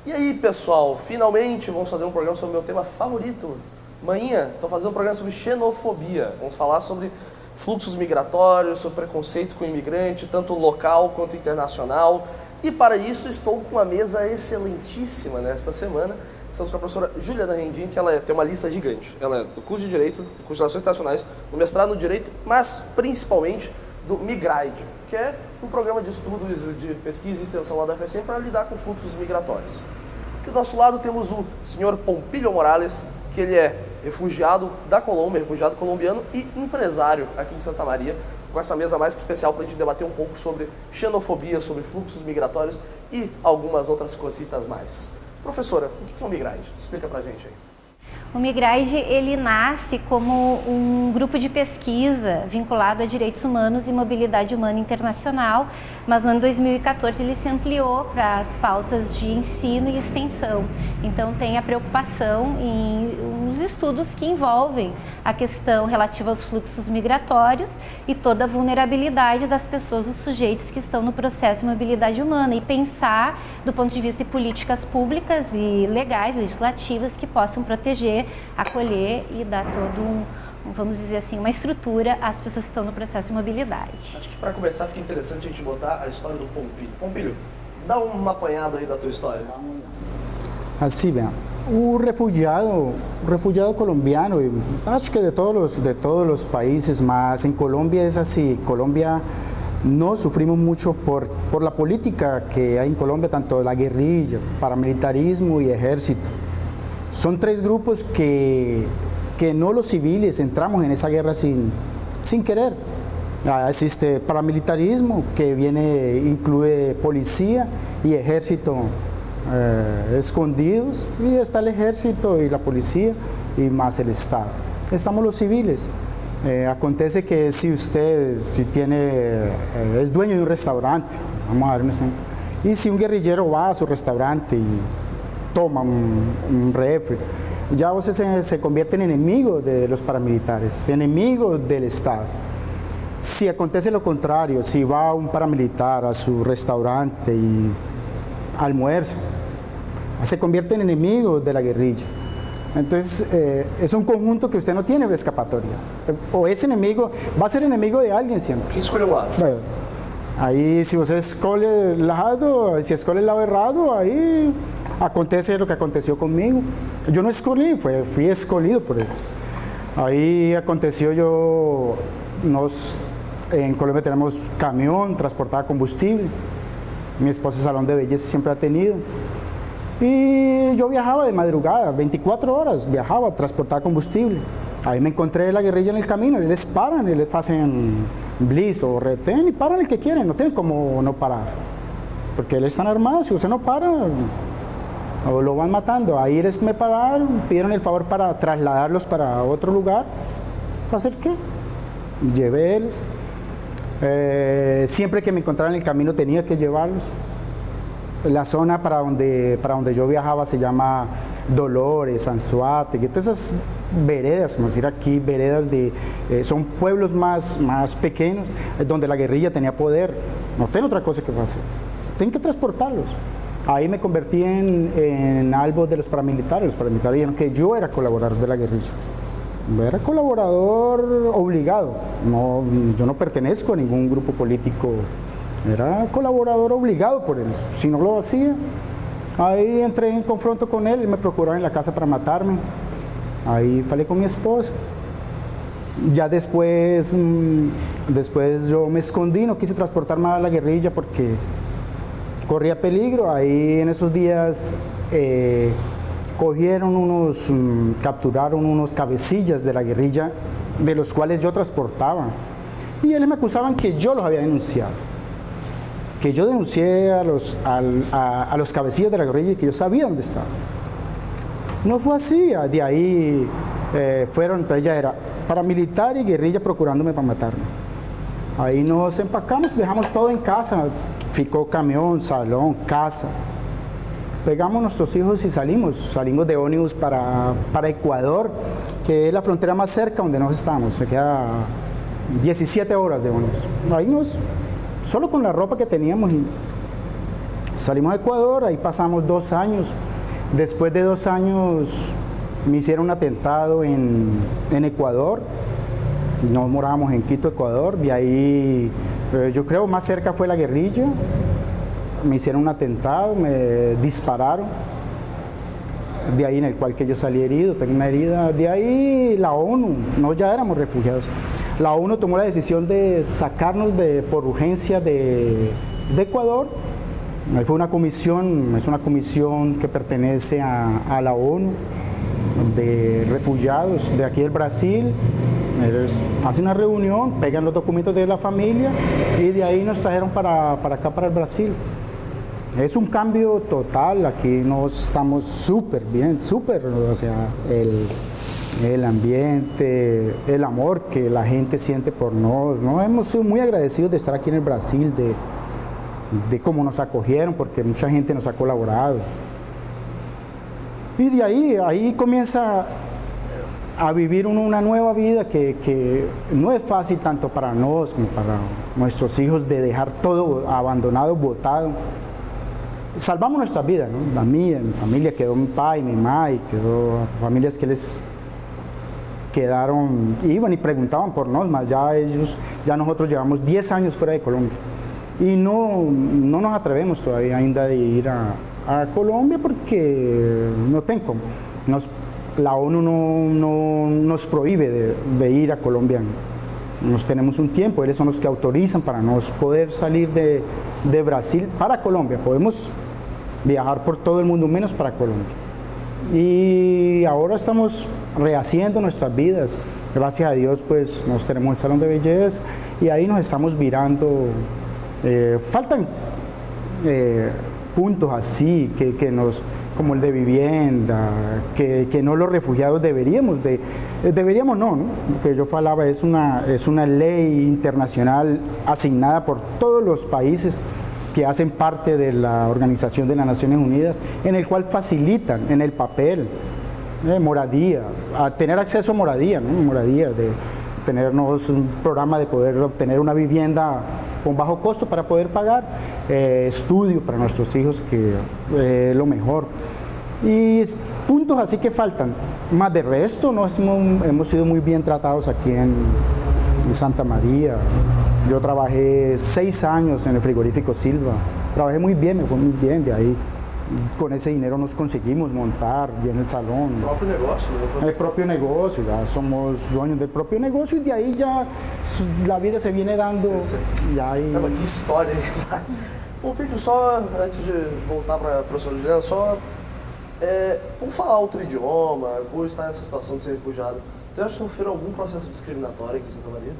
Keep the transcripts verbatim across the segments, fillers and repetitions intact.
E aí, pessoal, finalmente vamos fazer um programa sobre o meu tema favorito. Manhã, estou fazendo um programa sobre xenofobia. Vamos falar sobre fluxos migratórios, sobre preconceito com o imigrante, tanto local quanto internacional. E para isso estou com uma mesa excelentíssima nesta semana. Estamos com a professora Juliana Rendim, que ela é, tem uma lista gigante. Ela é do curso de Direito, do curso de Relações Internacionais, do mestrado no Direito, mas principalmente do Migride, que é um programa de estudos, de pesquisa e extensão lá da U F S M para lidar com fluxos migratórios. Aqui do nosso lado temos o senhor Pompilho Morales, que ele é refugiado da Colômbia, refugiado colombiano e empresário aqui em Santa Maria, com essa mesa mais que especial para a gente debater um pouco sobre xenofobia, sobre fluxos migratórios e algumas outras cositas mais. Professora, o que é o Migride? Explica pra gente aí. O Migride, ele nasce como um grupo de pesquisa vinculado a direitos humanos e mobilidade humana internacional, mas no ano dois mil e quatorze ele se ampliou para as pautas de ensino e extensão. Então tem a preocupação em uns estudos que envolvem a questão relativa aos fluxos migratórios e toda a vulnerabilidade das pessoas, dos sujeitos que estão no processo de mobilidade humana, e pensar do ponto de vista de políticas públicas e legais, legislativas, que possam proteger, acolher e dar todo um, vamos dizer assim, uma estrutura às pessoas que estão no processo de mobilidade. Acho que para começar fica interessante a gente botar a história do Pompilho. Pompilho, dá uma apanhada aí da tua história. Así, vean, un refugiado, un refugiado colombiano, y acho que de todos los, de todos los países, más en Colombia es así. Colombia no sufrimos mucho por, por la política que hay en Colombia, tanto la guerrilla, paramilitarismo y ejército. Son tres grupos que, que no los civiles entramos en esa guerra sin, sin querer. Ah, existe paramilitarismo, que viene, incluye policía y ejército eh, escondidos, y está el ejército y la policía y más el Estado. Estamos los civiles. Eh, acontece que si usted si tiene, eh, es dueño de un restaurante, vamos a dar un ejemplo, y si un guerrillero va a su restaurante y toma un, un refri, ya usted se, se convierte en enemigo de los paramilitares, enemigo del Estado. Si acontece lo contrario, si va un paramilitar a su restaurante y almuerza, se convierte en enemigo de la guerrilla. Entonces, eh, es un conjunto que usted no tiene escapatoria. O es enemigo, va a ser enemigo de alguien siempre. Escolhe um lado. Bueno, aí, se você escolhe o lado, se escolhe o lado errado, aí acontece lo que aconteceu comigo. Eu não escolhi, foi, fui escolhido por eles. Aí aconteceu, eu, nós em Colômbia temos caminhão, transportar combustível. Minha esposa salão de beleza sempre ha tenido. E eu viajava de madrugada, veinticuatro horas, viajava a transportar combustível. Aí me encontrei a guerrilla no caminho, eles param, eles fazem blitz ou retém e param o que querem, não tem como não parar. Porque eles estão armados, se você não para, o lo van matando. Aí eles me pararam, pidieron el favor para trasladarlos para outro lugar. ¿Para hacer qué? Llevé eles. Eh, siempre que me encontraran en el camino tenía que llevarlos. La zona para donde, para donde yo viajaba se llama Dolores, Anzoátegui, todas esas veredas, como decir aquí, veredas de, eh, son pueblos más, más pequeños, eh, donde la guerrilla tenía poder. No tiene otra cosa que hacer, tienen que transportarlos. Ahí me convertí en, en algo de los paramilitares. Los paramilitares dijeron que yo era colaborador de la guerrilla. Era colaborador obligado, no, yo no pertenezco a ningún grupo político, era colaborador obligado por él. Si no lo hacía, ahí entré en confronto con él, él me procuraba en la casa para matarme. Ahí falé con mi esposa. Ya después, después yo me escondí, no quise transportar más a la guerrilla porque corría peligro. Ahí en esos días eh, cogieron unos, capturaron unos cabecillas de la guerrilla, de los cuales yo transportaba. Y ellos me acusaban que yo los había denunciado. Que yo denuncié a los, a, a, a los cabecillas de la guerrilla y que yo sabía dónde estaban. No fue así, de ahí eh, fueron, entonces ya era paramilitar y guerrilla procurándome para matarme. Ahí nos empacamos, dejamos todo en casa, ficó camión, salón, casa. Pegamos nuestros hijos y salimos, salimos de ómnibus para, para Ecuador, que es la frontera más cerca donde nos estamos, se queda diecisiete horas de ómnibus. Ahí nos, solo con la ropa que teníamos, y Salimos de Ecuador, ahí pasamos dos años. Después de dos años me hicieron un atentado en, en Ecuador. Nos morábamos en Quito, Ecuador. De ahí, eh, yo creo, más cerca fue la guerrilla. Me hicieron un atentado, me dispararon. De ahí en el cual que yo salí herido, tengo una herida. De ahí la ONU, no ya éramos refugiados. La ONU tomó la decisión de sacarnos de, por urgencia de, de Ecuador. Ahí fue una comisión, es una comisión que pertenece a, a la ONU, de refugiados de aquí del Brasil. Ellos hacen una reunión, pegan los documentos de la familia y de ahí nos trajeron para, para acá, para el Brasil. Es un cambio total, aquí nos estamos súper bien, súper, o sea, el, el ambiente, el amor que la gente siente por nosotros, ¿no? Hemos sido muy agradecidos de estar aquí en el Brasil, de, de cómo nos acogieron, porque mucha gente nos ha colaborado. Y de ahí, ahí comienza a vivir uno una nueva vida que, que no es fácil tanto para nosotros como para nuestros hijos, de dejar todo abandonado, botado. Salvamos nuestras vidas, ¿no? La mía, mi familia, quedó mi papá y mi mamá, y quedó familias que les quedaron, iban y preguntaban por nosotros, más ya ellos, ya nosotros llevamos diez años fuera de Colombia y no, no nos atrevemos todavía ainda de ir a, a Colombia porque no tengo, nos, la ONU no, no nos prohíbe de, de ir a Colombia. Nos tenemos un tiempo, ellos son los que autorizan para nos poder salir de, de Brasil para Colombia. Podemos viajar por todo el mundo menos para Colombia. Y ahora estamos rehaciendo nuestras vidas. Gracias a Dios, pues nos tenemos el salón de belleza y ahí nos estamos virando. Eh, faltan eh, puntos así que, que nos, como el de vivienda, que, que no los refugiados deberíamos de, deberíamos no, ¿no? Lo que yo falaba es una, es una ley internacional asignada por todos los países que hacen parte de la Organización de las Naciones Unidas, en el cual facilitan en el papel eh, moradía, a tener acceso a moradía, ¿no? Moradía, de tenernos un programa de poder obtener una vivienda con bajo costo para poder pagar, eh, estudio para nuestros hijos, que es eh, lo mejor. Y puntos así que faltan. Más de resto, no hemos, hemos sido muy bien tratados aquí en, en Santa María. Yo trabajé seis años en el frigorífico Silva. Trabajé muy bien, me fue muy bien. De ahí, con ese dinero nos conseguimos montar bien el salón. El propio negocio. El propio negocio, ya somos dueños del propio negocio y de ahí ya la vida se viene dando. Sim, sim. E aí... Caramba, que história. Ô Pedro, só antes de voltar para a professora Juliana, só é, por falar outro idioma, por estar nessa situação de ser refugiado, você já sofreu algum processo discriminatório aqui em Santa Maria?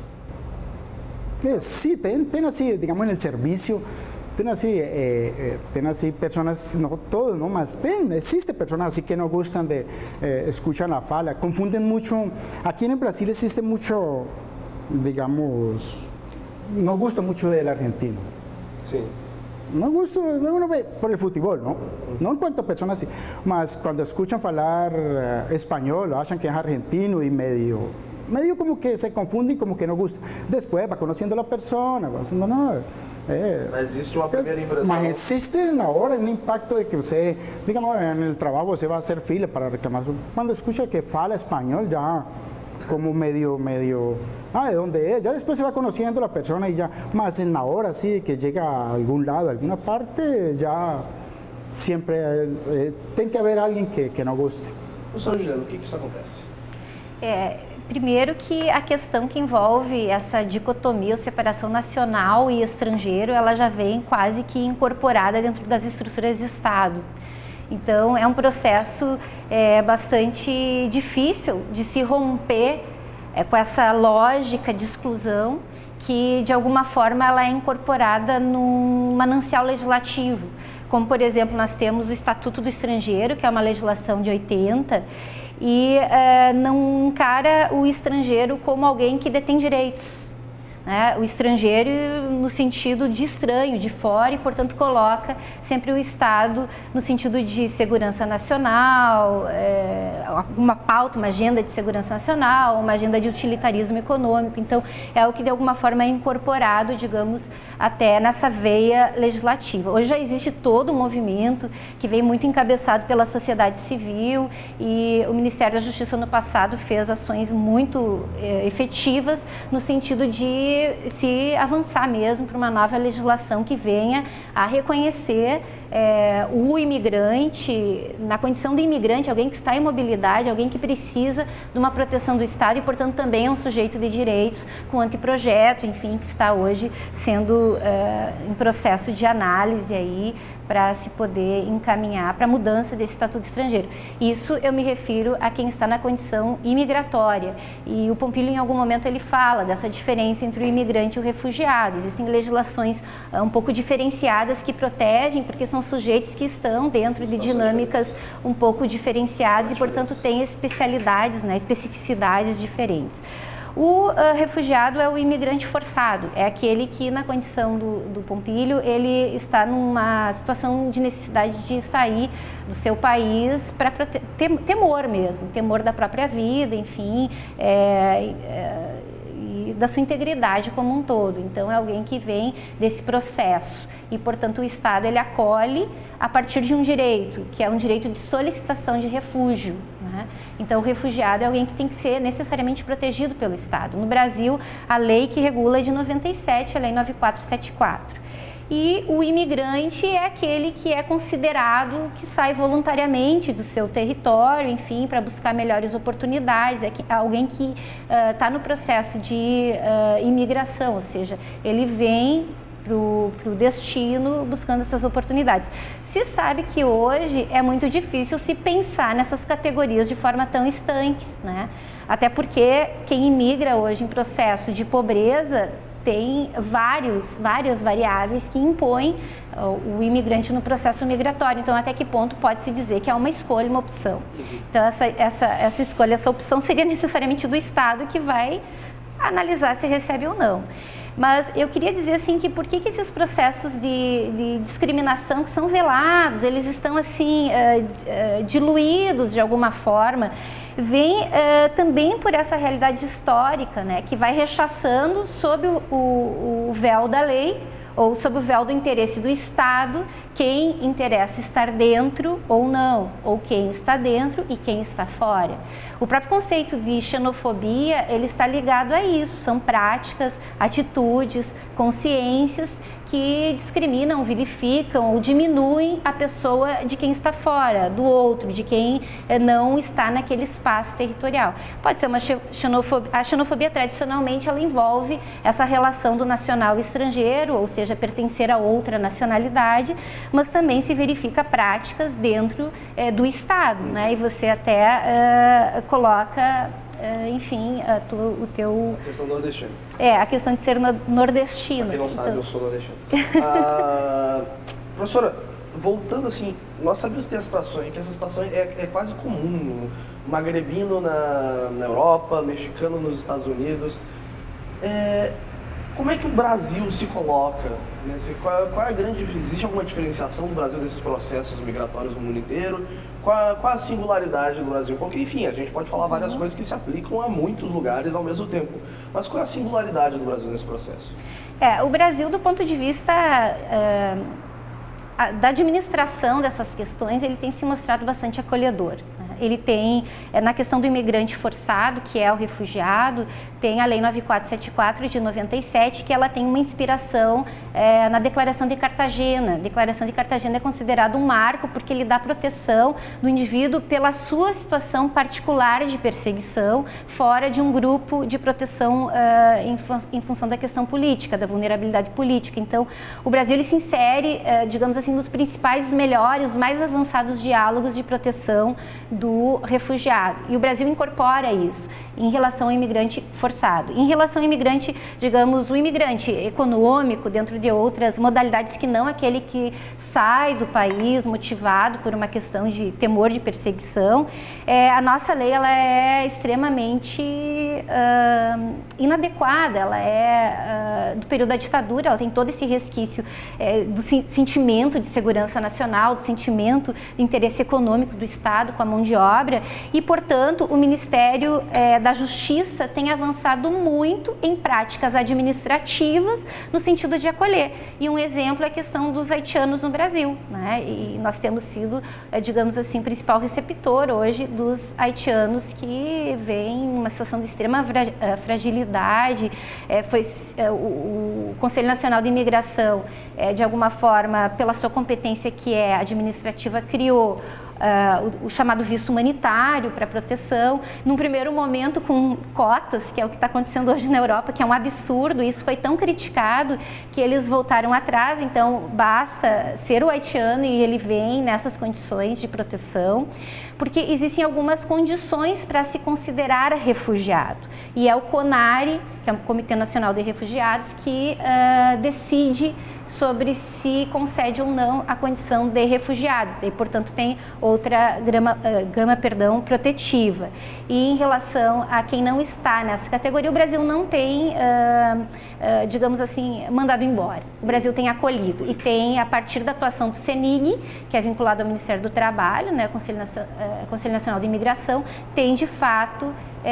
Eh, sí, ten, ten así, digamos, en el servicio, ten así, eh, eh, ten así personas, no todos, no más, ten, existe personas así que no gustan de, eh, escuchan la fala, confunden mucho, aquí en el Brasil existe mucho, digamos, no gusta mucho del argentino. Sí. No gusta, uno ve por el fútbol, ¿no? No en cuanto a personas así, más cuando escuchan hablar eh, español, achan que es argentino y medio... medio como que se confunden, como que no gusta. Después va conociendo a la persona, va diciendo, no, é, mas existe uma primeira impressão. Mas existe na hora um impacto de que você, digamos, no trabalho você vai fazer fila para reclamar. Quando escucha que fala espanhol, já como medio, medio, ah, ¿de dónde es? Ya después se va conociendo a la persona y ya, más en la hora, sí, que llega a algún lado, a alguna parte, ya siempre eh, tem que haver alguém que, que não goste. Professor Juliano, o que que isso acontece? É, primeiro que a questão que envolve essa dicotomia ou separação nacional e estrangeiro, ela já vem quase que incorporada dentro das estruturas de Estado. Então, é um processo é, bastante difícil de se romper é, com essa lógica de exclusão que, de alguma forma, ela é incorporada num manancial legislativo. Como, por exemplo, nós temos o Estatuto do Estrangeiro, que é uma legislação de oitenta, e é, não encara o estrangeiro como alguém que detém direitos. né, o estrangeiro no sentido de estranho, de fora, e portanto coloca sempre o Estado no sentido de segurança nacional, é, uma pauta, uma agenda de segurança nacional, uma agenda de utilitarismo econômico. Então é o que de alguma forma é incorporado, digamos, até nessa veia legislativa. Hoje já existe todo um movimento que vem muito encabeçado pela sociedade civil, e o Ministério da Justiça no passado fez ações muito é, efetivas no sentido de se avançar mesmo para uma nova legislação que venha a reconhecer é, o imigrante, na condição de imigrante, alguém que está em mobilidade, alguém que precisa de uma proteção do Estado e, portanto, também é um sujeito de direitos com anteprojeto, enfim, que está hoje sendo é, em processo de análise aí para se poder encaminhar para a mudança desse estatuto estrangeiro. Isso eu me refiro a quem está na condição imigratória. E o Pompilho, em algum momento, ele fala dessa diferença entre o imigrante e o refugiado. Existem legislações uh, um pouco diferenciadas que protegem, porque são sujeitos que estão dentro de dinâmicas um pouco diferenciadas e, portanto, têm especialidades, né, especificidades diferentes. O uh, refugiado é o imigrante forçado, é aquele que, na condição do, do Pompilho, ele está numa situação de necessidade de sair do seu país para tem, temor mesmo, temor da própria vida, enfim, é, é, e da sua integridade como um todo. Então é alguém que vem desse processo e, portanto, o Estado ele acolhe a partir de um direito, que é um direito de solicitação de refúgio. Né? Então o refugiado é alguém que tem que ser necessariamente protegido pelo Estado. No Brasil, a lei que regula é de noventa e sete, a Lei nove mil quatrocentos e setenta e quatro. E o imigrante é aquele que é considerado que sai voluntariamente do seu território, enfim, para buscar melhores oportunidades, é que, alguém que está uh, no processo de uh, imigração, ou seja, ele vem para o destino buscando essas oportunidades. Se sabe que hoje é muito difícil se pensar nessas categorias de forma tão estanques, né? Até porque quem imigra hoje em processo de pobreza tem vários, várias variáveis que impõem o imigrante no processo migratório. Então, até que ponto pode-se dizer que é uma escolha, uma opção? Então, essa, essa, essa escolha, essa opção seria necessariamente do Estado que vai analisar se recebe ou não. Mas eu queria dizer assim que por que, que esses processos de, de discriminação que são velados, eles estão assim uh, uh, diluídos de alguma forma, vem uh, também por essa realidade histórica, né, que vai rechaçando sob o, o, o véu da lei ou sob o véu do interesse do Estado, quem interessa estar dentro ou não, ou quem está dentro e quem está fora. O próprio conceito de xenofobia, ele está ligado a isso, são práticas, atitudes, consciências que discriminam, vilificam ou diminuem a pessoa de quem está fora, do outro, de quem não está naquele espaço territorial. Pode ser uma xenofobia, a xenofobia tradicionalmente ela envolve essa relação do nacional e estrangeiro, ou seja, pertencer a outra nacionalidade, mas também se verifica práticas dentro eh, do Estado, né? E você até eh, coloca, eh, enfim, a tu, o teu... A questão do nordestino. É, a questão de ser no, nordestino. Pra quem não sabe, então... eu sou nordestino. ah, professora, voltando assim, nós sabemos que tem a situação, que essa situação é, é quase comum, magrebino na, na Europa, mexicano nos Estados Unidos. É, como é que o Brasil se coloca? Né? Qual, qual é a grande, existe alguma diferenciação do Brasil desses processos migratórios no mundo inteiro? Qual, qual a singularidade do Brasil? Porque, enfim, a gente pode falar várias uhum. coisas que se aplicam a muitos lugares ao mesmo tempo. Mas qual é a singularidade do Brasil nesse processo? É, o Brasil, do ponto de vista uh, a, da administração dessas questões, ele tem se mostrado bastante acolhedor. Ele tem, na questão do imigrante forçado, que é o refugiado, tem a Lei nove mil quatrocentos e setenta e quatro de noventa e sete, que ela tem uma inspiração é, na Declaração de Cartagena. A Declaração de Cartagena é considerado um marco porque ele dá proteção do indivíduo pela sua situação particular de perseguição, fora de um grupo de proteção uh, em, em função da questão política, da vulnerabilidade política. Então, o Brasil ele se insere, uh, digamos assim, nos principais, os melhores, os mais avançados diálogos de proteção do refugiado. E o Brasil incorpora isso. em relação ao imigrante forçado. Em relação ao imigrante, digamos, o imigrante econômico, dentro de outras modalidades que não aquele que sai do país motivado por uma questão de temor de perseguição, é, a nossa lei ela é extremamente uh, inadequada, ela é uh, do período da ditadura, ela tem todo esse resquício é, do sentimento de segurança nacional, do sentimento de interesse econômico do Estado com a mão de obra e, portanto, o Ministério é, da Justiça tem avançado muito em práticas administrativas no sentido de acolher. E um exemplo é a questão dos haitianos no Brasil, né? E nós temos sido, digamos assim, principal receptor hoje dos haitianos que vêm em uma situação de extrema fragilidade. É, foi, é, o, o Conselho Nacional de Imigração, é, de alguma forma, pela sua competência que é administrativa, criou Uh, o, o chamado visto humanitário para proteção, num primeiro momento com cotas, que é o que está acontecendo hoje na Europa, que é um absurdo. Isso foi tão criticado que eles voltaram atrás. Então basta ser o haitiano e ele vem nessas condições de proteção, porque existem algumas condições para se considerar refugiado, e é o CONARE, que é o Comitê Nacional de Refugiados, que uh, decide sobre se concede ou não a condição de refugiado, e portanto tem outra gama, uh, gama perdão, protetiva. E em relação a quem não está nessa categoria, o Brasil não tem, uh, uh, digamos assim, mandado embora. O Brasil tem acolhido e tem, a partir da atuação do CENIG, que é vinculado ao Ministério do Trabalho, né, Conselho, uh, Conselho Nacional de Imigração, tem de fato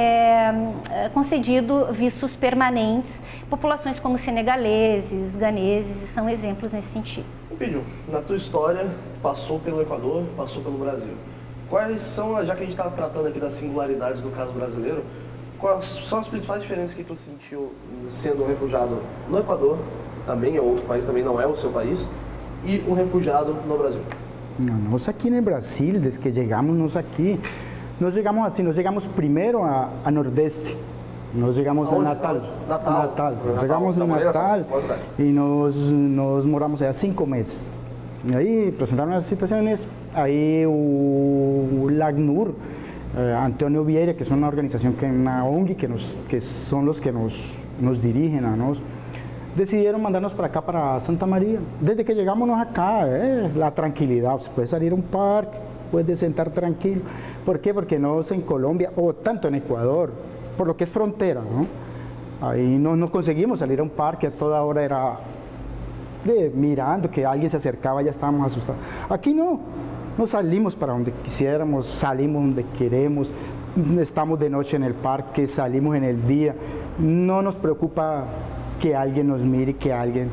É, concedido vistos permanentes, populações como senegaleses, ganeses, são exemplos nesse sentido. Pediu, na tua história, passou pelo Equador, passou pelo Brasil. Quais são, já que a gente está tratando aqui das singularidades do caso brasileiro, quais são as principais diferenças que tu sentiu sendo um refugiado no Equador, também é outro país, também não é o seu país, e um refugiado no Brasil? Não, nós aqui no Brasil, desde que chegamos, nós aqui, nós chegamos assim, nós chegamos primeiro a, a Nordeste, nós chegamos a Natal, Natal, Natal. Natal. chegamos em Natal e nós, nós moramos há cinco meses. E aí apresentaram as situações, aí o, o LACNUR, eh, Antônio Vieira, que é uma organização, que é uma O N G, que, nos, que são os que nos, nos dirigem a nós, decidiram mandar-nos para cá, para Santa Maria. Desde que chegamos acá, é a tranquilidade, você pode sair a um parque, pode sentar tranquilo. ¿Por qué? Porque nós en Colombia, o tanto en Ecuador, por lo que es frontera, ¿no? Ahí no, no conseguimos salir a un parque, a toda hora era de, mirando que alguien se acercaba, ya estábamos asustados. Aquí no, no salimos para donde quisiéramos, salimos donde queremos, estamos de noche en el parque, salimos en el día, no nos preocupa que alguien nos mire, que alguien...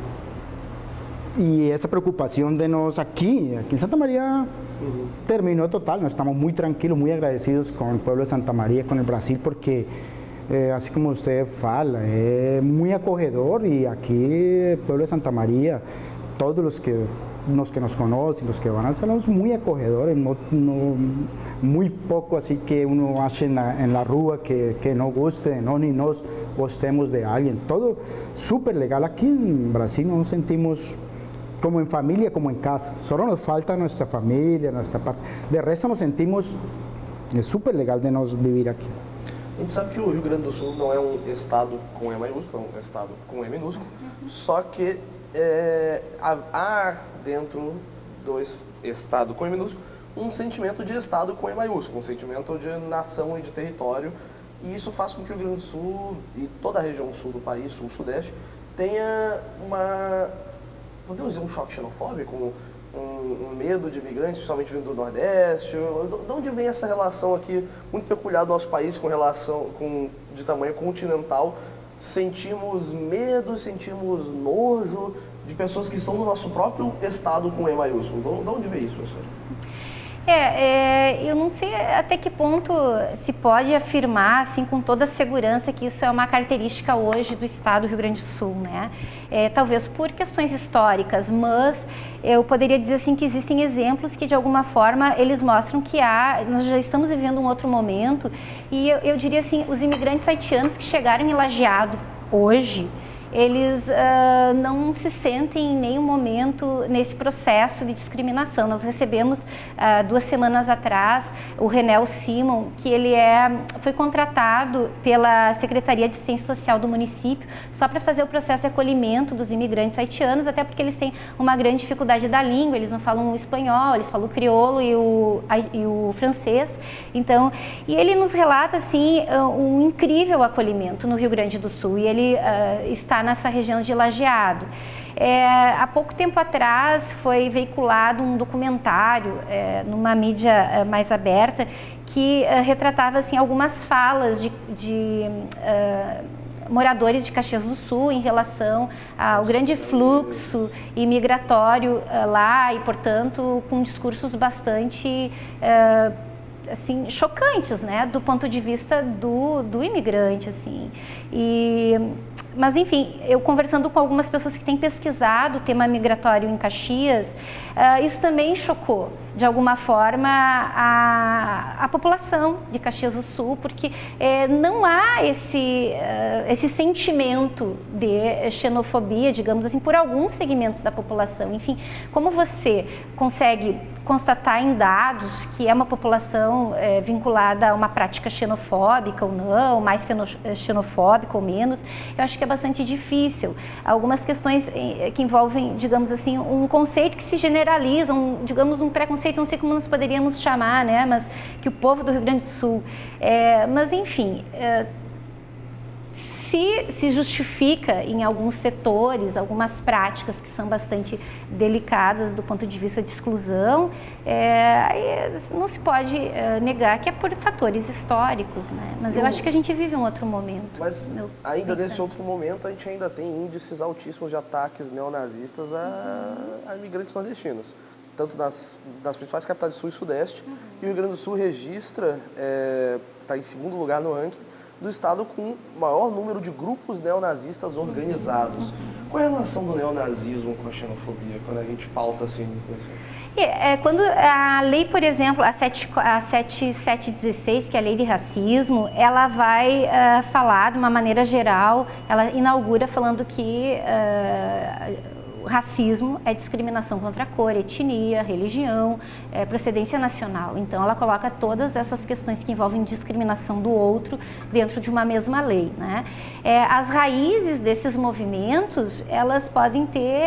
Y esa preocupación de nos aquí, aquí en Santa María, uh-huh. terminó total. Nos estamos muy tranquilos, muy agradecidos con el pueblo de Santa María, con el Brasil, porque eh, así como usted fala, es muy acogedor, y aquí el pueblo de Santa María, todos los que, los que nos conocen, los que van al salón, son muy acogedores, no, no, muy poco así que uno hace en la, en la rúa que, que no guste, no, ni nos gustemos de alguien. Todo súper legal. Aquí en Brasil nos sentimos como en familia, como en casa. Solo nos falta nuestra familia, nuestra parte. De resto nos sentimos, é super legal de nós viver aqui. A gente sabe que o Rio Grande do Sul não é um estado com E maiúsculo, é um estado com E minúsculo, uhum. só que é, há dentro do estado com E minúsculo um sentimento de estado com E maiúsculo, um sentimento de nação e de território, e isso faz com que o Rio Grande do Sul e toda a região sul do país, sul-sudeste, tenha uma... podemos dizer um choque xenofóbico, um, um medo de imigrantes, principalmente vindo do Nordeste? De onde vem essa relação aqui, muito peculiar do nosso país com relação, com, de tamanho continental? Sentimos medo, sentimos nojo de pessoas que são do nosso próprio estado com E maiúsculo. De onde vem isso, professor? É, é, eu não sei até que ponto se pode afirmar, assim, com toda a segurança, que isso é uma característica hoje do estado do Rio Grande do Sul, né? É, talvez por questões históricas, mas eu poderia dizer assim que existem exemplos que de alguma forma eles mostram que há, nós já estamos vivendo um outro momento, e eu, eu diria assim, os imigrantes haitianos que chegaram em Lajeado hoje, eles uh, não se sentem em nenhum momento nesse processo de discriminação. Nós recebemos uh, duas semanas atrás o Renel Simon, que ele é, foi contratado pela Secretaria de Assistência Social do município só para fazer o processo de acolhimento dos imigrantes haitianos, até porque eles têm uma grande dificuldade da língua, eles não falam o espanhol, eles falam o crioulo e o, e o francês. Então, e ele nos relata assim um incrível acolhimento no Rio Grande do Sul, e ele uh, está nessa região de Lajeado. É, há pouco tempo atrás foi veiculado um documentário é, numa mídia é, mais aberta que é, retratava assim, algumas falas de, de é, moradores de Caxias do Sul em relação ao grande fluxo imigratório é, lá e, portanto, com discursos bastante é, assim, chocantes, né, do ponto de vista do, do imigrante, assim. E, mas, enfim, eu conversando com algumas pessoas que têm pesquisado o tema migratório em Caxias, uh, isso também chocou, de alguma forma, a, a população de Caxias do Sul, porque eh, não há esse, uh, esse sentimento de xenofobia, digamos assim, por alguns segmentos da população. Enfim, como você consegue constatar em dados que é uma população é, vinculada a uma prática xenofóbica ou não, mais xenofóbica ou menos, eu acho que é bastante difícil. Algumas questões que envolvem, digamos assim, um conceito que se generaliza, um, digamos, um preconceito, não sei como nós poderíamos chamar, né, mas que o povo do Rio Grande do Sul, é, mas enfim, é, se se justifica em alguns setores, algumas práticas que são bastante delicadas do ponto de vista de exclusão, é, não se pode é, negar que é por fatores históricos, né? Mas eu, eu acho que a gente vive um outro momento. Mas ainda nesse outro momento a gente ainda tem índices altíssimos de ataques neonazistas a, a imigrantes nordestinos, tanto nas, nas principais capitais do Sul e Sudeste, uhum. E o Rio Grande do Sul registra, está é, em segundo lugar no ranking do estado com o maior número de grupos neonazistas organizados. Qual é a relação do neonazismo com a xenofobia, quando a gente pauta assim? É, quando a lei, por exemplo, a sete mil setecentos e dezesseis, que é a lei de racismo, ela vai uh, falar de uma maneira geral, ela inaugura falando que uh, racismo é discriminação contra a cor, etnia, religião, é, procedência nacional. Então, ela coloca todas essas questões que envolvem discriminação do outro dentro de uma mesma lei, né? É, as raízes desses movimentos, elas podem ter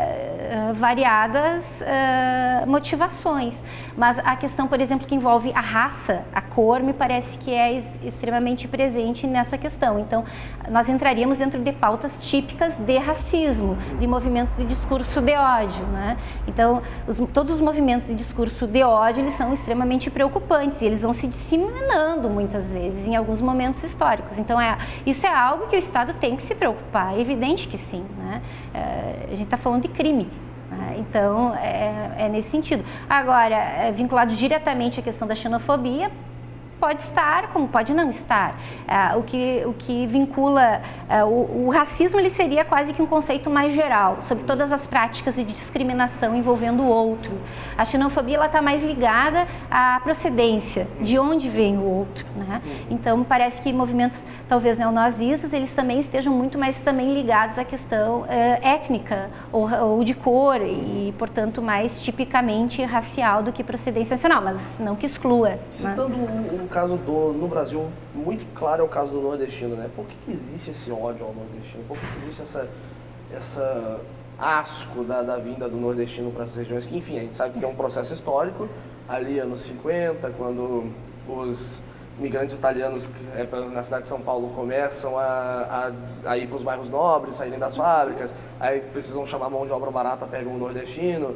uh, variadas uh, motivações, mas a questão, por exemplo, que envolve a raça, a cor, me parece que é ex extremamente presente nessa questão. Então, nós entraríamos dentro de pautas típicas de racismo, de movimentos de discurso de ódio, né? Então, os, todos os movimentos de discurso de ódio, eles são extremamente preocupantes e eles vão se disseminando muitas vezes em alguns momentos históricos. Então, é, isso é algo que o Estado tem que se preocupar, é evidente que sim, né? É, a gente está falando de crime. Então, é, é nesse sentido. Agora, é vinculado diretamente à questão da xenofobia, pode estar, como pode não estar. Ah, o, que, o que vincula ah, o, o racismo, ele seria quase que um conceito mais geral, sobre todas as práticas de discriminação envolvendo o outro. A xenofobia, ela está mais ligada à procedência, de onde vem o outro, né? Então, parece que movimentos, talvez neonazistas, eles também estejam muito mais também ligados à questão eh, étnica ou, ou de cor e, portanto, mais tipicamente racial do que procedência nacional, mas não que exclua. Citando né? um caso do, no Brasil, muito claro é o caso do nordestino, né? Por que, que existe esse ódio ao nordestino? Por que, que existe essa, essa asco da, da vinda do nordestino para essas regiões? Que, enfim, a gente sabe que tem um processo histórico, ali anos cinquenta, quando os imigrantes italianos na cidade de São Paulo começam a, a, a ir para os bairros nobres, saírem das fábricas, aí precisam chamar mão de obra barata, pegam o nordestino.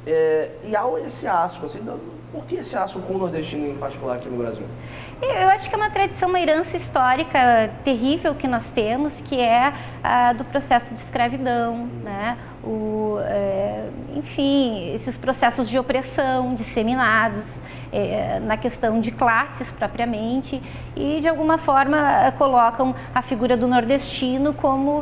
É, e há esse asco, assim, por que esse asco com o nordestino em particular aqui no Brasil? Eu acho que é uma tradição, uma herança histórica terrível que nós temos, que é a do processo de escravidão, né? O, é, enfim, esses processos de opressão disseminados é, na questão de classes propriamente e, de alguma forma, colocam a figura do nordestino como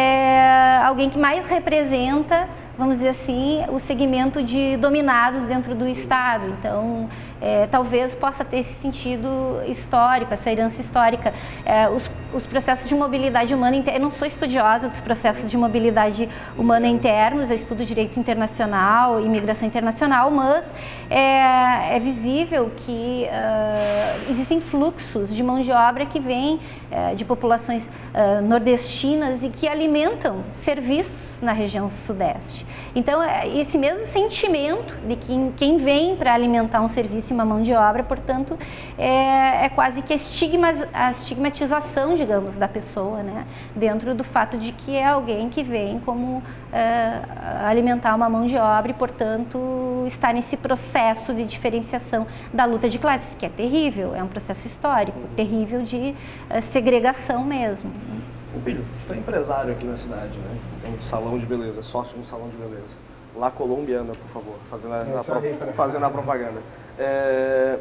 é, alguém que mais representa, vamos dizer assim, o segmento de dominados dentro do Estado. Então, é, talvez possa ter esse sentido histórico, essa herança histórica. É, os, os processos de mobilidade humana, eu não sou estudiosa dos processos de mobilidade humana internos, eu estudo direito internacional, imigração internacional, mas é, é visível que uh, existem fluxos de mão de obra que vêm uh, de populações uh, nordestinas e que alimentam serviços na região sudeste. Então, esse mesmo sentimento de que quem vem para alimentar um serviço e uma mão de obra, portanto, é, é quase que a, estigma, a estigmatização, digamos, da pessoa, né? Dentro do fato de que é alguém que vem como é, alimentar uma mão de obra e, portanto, está nesse processo de diferenciação da luta de classes, que é terrível, é um processo histórico, terrível de é, segregação mesmo. Filho, tu é empresário aqui na cidade, né? Tem um salão de beleza, sócio de um salão de beleza. La Colombiana, por favor, fazendo a, a, pro, fazendo a propaganda. É...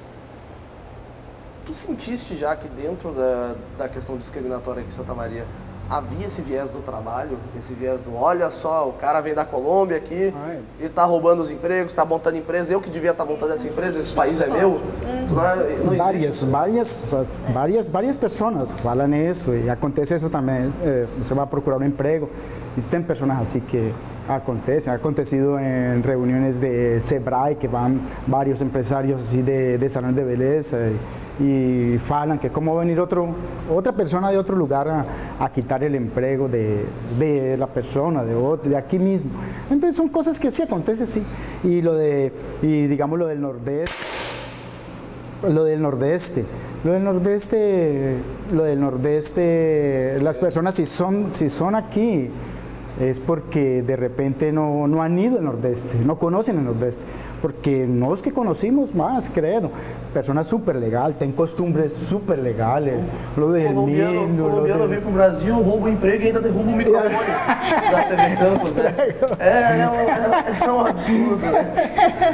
Tu sentiste já que dentro da, da questão discriminatória aqui em Santa Maria havia esse viés do trabalho, esse viés do olha só, o cara vem da Colômbia aqui Ai. e tá roubando os empregos, está montando empresa, eu que devia estar tá montando essa empresa, esse país é meu? Não, não várias, várias, várias, várias pessoas falam isso e acontece isso também. Você vai procurar um emprego e tem pessoas assim que acontecem, ha acontecido em reuniões de Sebrae que vão vários empresários assim de, de salões de beleza e, y falan que cómo venir otro, otra persona de otro lugar a, a quitar el empleo de, de la persona, de, otro, de aquí mismo. Entonces son cosas que sí acontecen, sí. Y lo de, y digamos lo del nordeste, lo del nordeste, lo del nordeste, lo del nordeste, las personas si son, si son aquí, es porque de repente no, no han ido al nordeste, no conocen el nordeste. Porque nós que conhecemos mais, credo, personas super legais, têm costumbres super legais. O colombiano, milho, colombiano de... vem para o Brasil, rouba o emprego e ainda derruba o microfone da T V Campos, né? É, é, um, é um absurdo, né?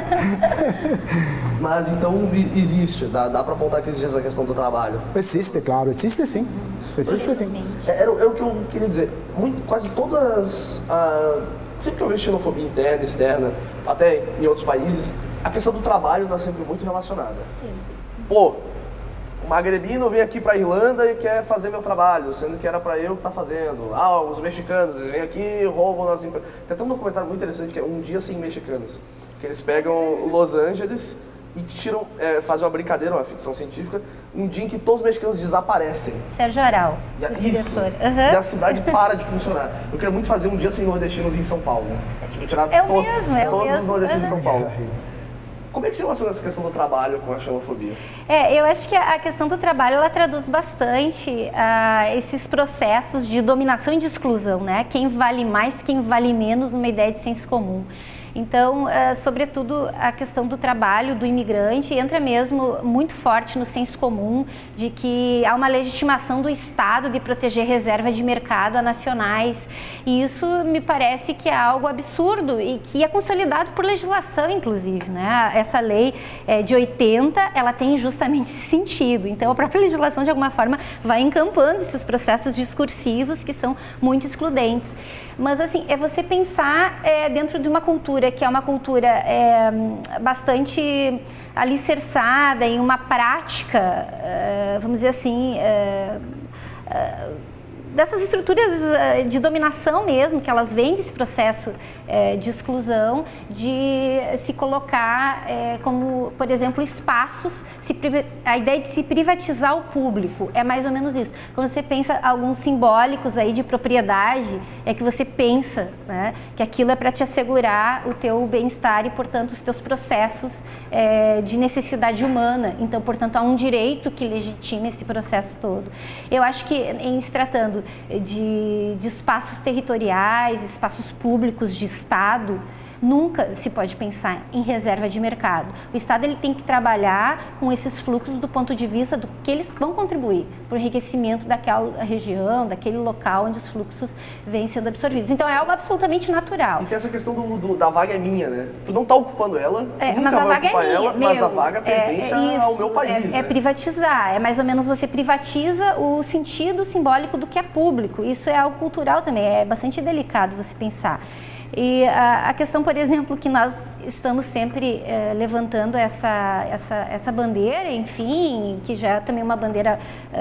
Mas então existe, dá, dá para apontar que existe essa questão do trabalho? Existe, claro, existe sim. Existe sim. É, era, era o que eu queria dizer, muito, quase todas as... Uh, sempre que eu vejo xenofobia interna, externa, até em outros países, a questão do trabalho está sempre muito relacionada. Sim. Pô, o magrebino vem aqui para a Irlanda e quer fazer meu trabalho, sendo que era para eu que tá fazendo. Ah, os mexicanos, eles vêm aqui e roubam nossas empresas. Tem até um documentário muito interessante que é Um Dia Sem Mexicanos, que eles pegam Los Angeles e tiram, é, fazem uma brincadeira, uma ficção científica, um dia em que todos os mexicanos desaparecem. Sérgio Aral, e a, o isso, diretor. Uhum. E a cidade para de funcionar. Eu queria muito fazer um dia sem nordestinos em São Paulo. Tipo, tirar é o to mesmo, é todos o mesmo. os nordestinos uhum. em São Paulo. Como é que você relaciona essa questão do trabalho com a xenofobia? É, eu acho que a questão do trabalho, ela traduz bastante uh, esses processos de dominação e de exclusão, né? Quem vale mais, quem vale menos, numa ideia de senso comum. Então, uh, sobretudo, a questão do trabalho do imigrante entra mesmo muito forte no senso comum de que há uma legitimação do Estado de proteger reserva de mercado a nacionais, e isso me parece que é algo absurdo e que é consolidado por legislação, inclusive, né? Essa lei é, de oitenta, ela tem justamente esse sentido. Então, a própria legislação, de alguma forma, vai encampando esses processos discursivos que são muito excludentes. Mas, assim, é você pensar é, dentro de uma cultura que é uma cultura é, bastante alicerçada em uma prática, é, vamos dizer assim, é, é, dessas estruturas de dominação mesmo, que elas vêm desse processo é, de exclusão, de se colocar é, como, por exemplo, espaços, se, a ideia de se privatizar o público, é mais ou menos isso. Quando você pensa alguns simbólicos aí de propriedade, é que você pensa, né, que aquilo é para te assegurar o teu bem-estar e, portanto, os teus processos é, de necessidade humana. Então, portanto, há um direito que legitima esse processo todo. Eu acho que, em se tratando De, de espaços territoriais, espaços públicos de Estado, nunca se pode pensar em reserva de mercado. O Estado ele tem que trabalhar com esses fluxos do ponto de vista do que eles vão contribuir para o enriquecimento daquela região, daquele local onde os fluxos vêm sendo absorvidos. Então é algo absolutamente natural. E tem essa questão do, do, da vaga é minha, né? Tu não está ocupando ela, tu é, nunca mas a vai vaga ocupar é minha, ela, meu, mas a vaga pertence é, é isso, ao meu país. É, é né? privatizar, é mais ou menos você privatiza o sentido simbólico do que é público. Isso é algo cultural também, é bastante delicado você pensar. E a, a questão, por exemplo, que nós estamos sempre eh, levantando essa, essa, essa bandeira, enfim, que já é também uma bandeira,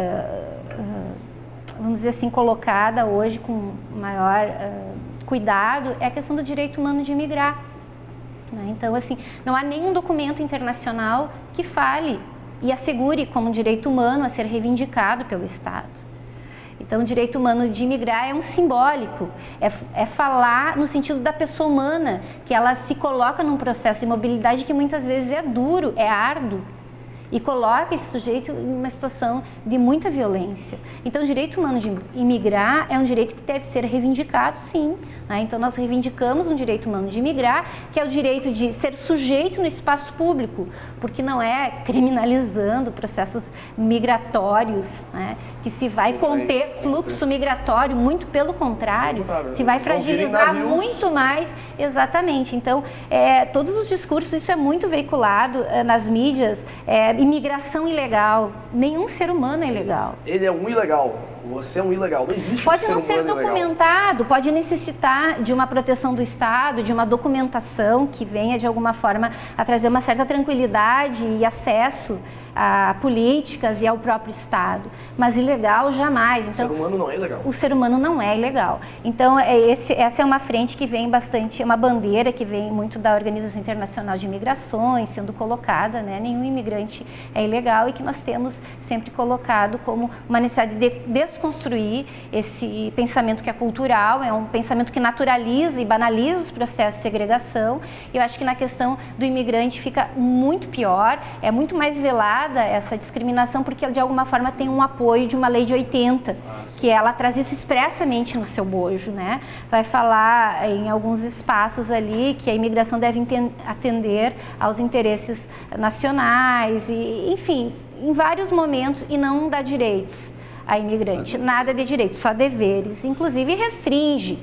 uh, uh, vamos dizer assim, colocada hoje com maior uh, cuidado, é a questão do direito humano de imigrar. Né? Então, assim, não há nenhum documento internacional que fale e assegure como direito humano a ser reivindicado pelo Estado. Então, o direito humano de imigrar é um simbólico, é, é falar no sentido da pessoa humana, que ela se coloca num processo de mobilidade que muitas vezes é duro, é árduo, e coloca esse sujeito em uma situação de muita violência. Então, o direito humano de imigrar é um direito que deve ser reivindicado, sim. Né? Então, nós reivindicamos um direito humano de imigrar, que é o direito de ser sujeito no espaço público, porque não é criminalizando processos migratórios, né? Que se vai conter fluxo migratório, muito pelo contrário, se vai fragilizar muito mais. Exatamente. Então, é, todos os discursos, isso é muito veiculado é, nas mídias, é, imigração ilegal. Nenhum ser humano é ilegal. Ele é um ilegal. Você é um ilegal. Não existe Pode um ser não ser humano documentado, ilegal. Pode necessitar de uma proteção do Estado, de uma documentação que venha de alguma forma a trazer uma certa tranquilidade e acesso a políticas e ao próprio Estado. Mas ilegal jamais. Então, o ser humano não é ilegal. O ser humano não é ilegal. Então, é esse, essa é uma frente que vem bastante, uma bandeira que vem muito da Organização Internacional de Migrações sendo colocada, né? Nenhum imigrante é ilegal e que nós temos sempre colocado como uma necessidade de desconstruir esse pensamento que é cultural, é um pensamento que naturaliza e banaliza os processos de segregação. Eu acho que na questão do imigrante fica muito pior, é muito mais velada essa discriminação, porque de alguma forma tem um apoio de uma lei de oitenta, ah, que ela traz isso expressamente no seu bojo, né? Vai falar em alguns espaços ali que a imigração deve atender aos interesses nacionais, e, enfim, em vários momentos, e não dá direitos a imigrante, nada de direitos, só deveres, inclusive restringe,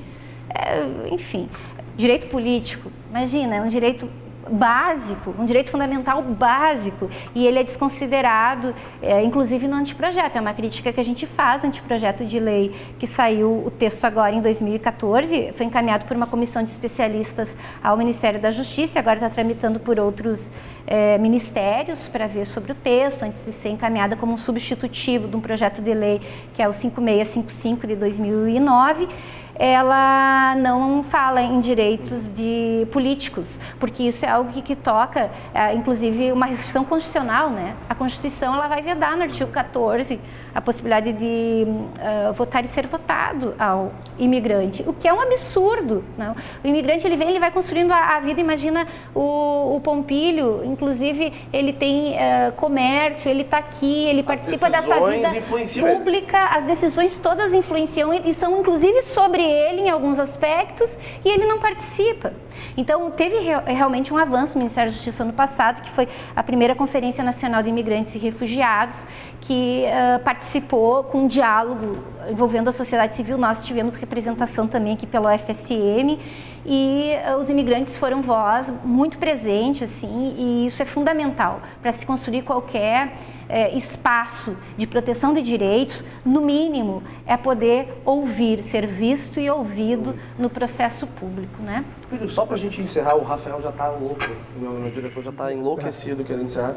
é, enfim, direito político, imagina, é um direito básico, um direito fundamental básico, e ele é desconsiderado, é, inclusive no anteprojeto. É uma crítica que a gente faz, o anteprojeto de lei que saiu, o texto agora em dois mil e quatorze, foi encaminhado por uma comissão de especialistas ao Ministério da Justiça, e agora está tramitando por outros é, ministérios para ver sobre o texto, antes de ser encaminhada como um substitutivo de um projeto de lei que é o cinco seis cinco cinco de dois mil e nove. Ela não fala em direitos de políticos, porque isso é algo que, que toca, é, inclusive, uma restrição constitucional, né? A Constituição, ela vai vedar no artigo quatorze a possibilidade de uh, votar e ser votado ao imigrante, o que é um absurdo, não? O imigrante, ele vem, ele vai construindo a, a vida, imagina o, o Pompílio, inclusive, ele tem uh, comércio, ele está aqui, ele as participa dessa vida pública, as decisões todas influenciam e são, inclusive, sobre ele em alguns aspectos, e ele não participa. Então, teve re realmente um avanço no Ministério da Justiça ano passado, que foi a primeira Conferência Nacional de Imigrantes e Refugiados, que uh, participou com um diálogo envolvendo a sociedade civil. Nós tivemos representação também aqui pela U F S M, e uh, os imigrantes foram voz muito presente, assim, e isso é fundamental para se construir qualquer uh, espaço de proteção de direitos. No mínimo, é poder ouvir, ser visto e ouvido no processo público, né? Só para a gente encerrar, o Rafael já está louco, o meu, meu diretor já está enlouquecido querendo encerrar.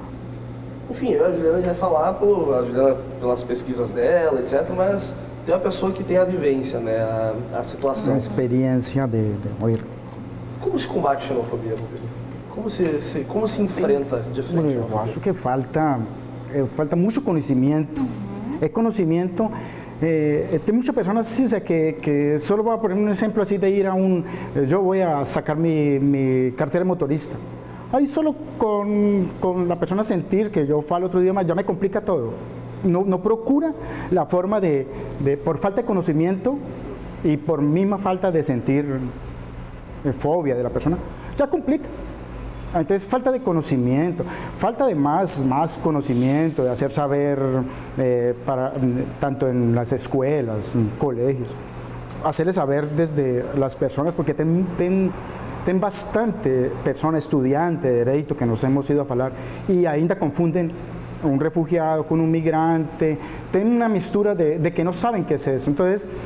Enfim, a Juliana vai falar pelo, a Juliana, pelas pesquisas dela, etcétera, mas tem uma pessoa que tem a vivência, né, a, a situação. Uma experiência de, de ouvir. Como se combate a xenofobia, Rodrigo? Como se, se, como se enfrenta de frente a xenofobia? Eu acho que falta, eh, falta muito conhecimento. Uhum. É conhecimento. Eh, tem muchas personas sí, o sea, que, que solo voy a poner un ejemplo así de ir a un, yo voy a sacar mi, mi cartera de motorista. Ahí solo con, con la persona sentir que yo falo otro idioma ya me complica todo. No, no procura la forma de, de, por falta de conocimiento y por misma falta de sentir eh, fobia de la persona, ya complica. Entonces, falta de conocimiento, falta de más, más conocimiento, de hacer saber, eh, para, tanto en las escuelas, en colegios, hacerles saber desde las personas, porque ten, ten, ten bastante personas, estudiantes de derecho, que nos hemos ido a hablar, y ainda confunden un refugiado con un migrante, tienen una mistura de, de que no saben qué es eso. Entonces,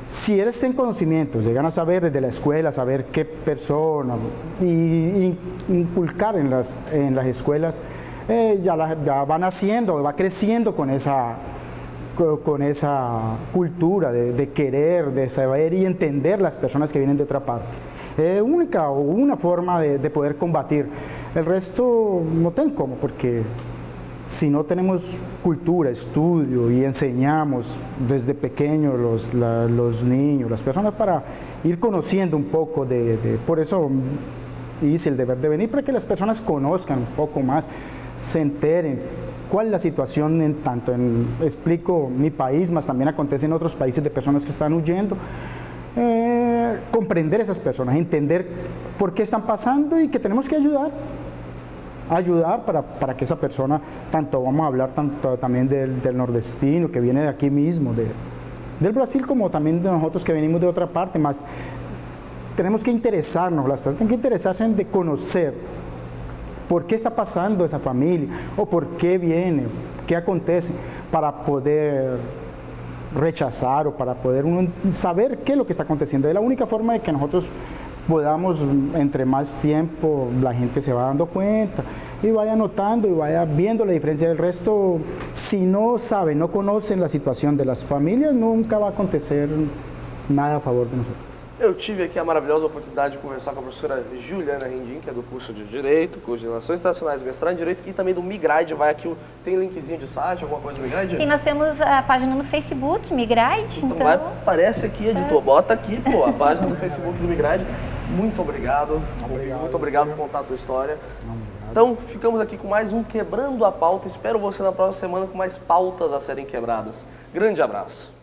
si ellos tienen conocimientos, llegan a saber desde la escuela, saber qué persona, y, y inculcar en las, en las escuelas, eh, ya, la, ya van haciendo, va creciendo con esa, con esa cultura de, de querer, de saber y entender las personas que vienen de otra parte. Es única o una forma de, de poder combatir. El resto no tengo cómo, porque si no tenemos cultura, estudio y enseñamos desde pequeños los, la, los niños, las personas, para ir conociendo un poco de, de... Por eso hice el deber de venir, para que las personas conozcan un poco más, se enteren cuál es la situación, en tanto en, explico mi país, más también acontece en otros países de personas que están huyendo. Eh, comprender esas personas, entender por qué están pasando y que tenemos que ayudar. ayudar para, para que esa persona, tanto vamos a hablar tanto, también del, del nordestino que viene de aquí mismo, de, del Brasil, como también de nosotros que venimos de otra parte, más tenemos que interesarnos, las personas tienen que interesarse en de conocer por qué está pasando esa familia, o por qué viene, qué acontece, para poder rechazar o para poder uno saber qué es lo que está aconteciendo. Es la única forma de que nosotros podamos, entre más tiempo, la gente se va dando cuenta y vaya notando y vaya viendo la diferencia del resto. Si no saben, no conocen la situación de las familias, nunca va a acontecer nada a favor de nosotros. Eu tive aqui a maravilhosa oportunidade de conversar com a professora Juliana Rendim, que é do curso de Direito, curso de Relações Internacionais, mestrado em Direito, e também do Migride. Vai aqui, tem linkzinho de site, alguma coisa do Migride? E nós temos a página no Facebook, Migride. Então, então... vai, aparece aqui, editor, bota aqui, pô, a página do Facebook do Migride. Muito obrigado, obrigado muito obrigado por contar a tua história. Então, ficamos aqui com mais um Quebrando a Pauta. Espero você na próxima semana com mais pautas a serem quebradas. Grande abraço.